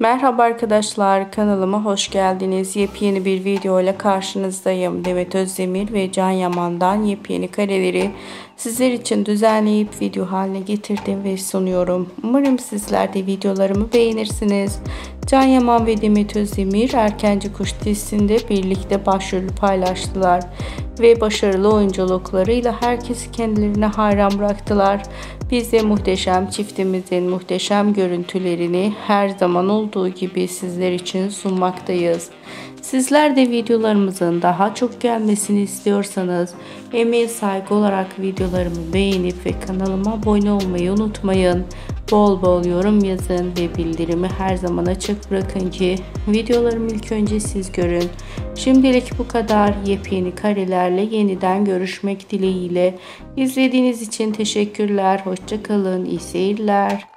Merhaba arkadaşlar, kanalıma hoş geldiniz. Yepyeni bir video ile karşınızdayım. Demet Özdemir ve Can Yaman'dan yepyeni kareleri sizler için düzenleyip video haline getirdim ve sunuyorum. Umarım sizler de videolarımı beğenirsiniz. Can Yaman ve Demet Özdemir Erkenci Kuş dizisinde birlikte başrolü paylaştılar ve başarılı oyunculuklarıyla herkesi kendilerine hayran bıraktılar. Biz de muhteşem çiftimizin muhteşem görüntülerini her zaman olduğu gibi sizler için sunmaktayız. Sizler de videolarımızın daha çok gelmesini istiyorsanız emeğe saygı olarak videolarımı beğenip ve kanalıma abone olmayı unutmayın. Bol bol yorum yazın ve bildirimi her zaman açık bırakın ki videolarımı ilk önce siz görün. Şimdilik bu kadar. Yepyeni karelerle yeniden görüşmek dileğiyle. İzlediğiniz için teşekkürler. Hoşça kalın. İyi seyirler.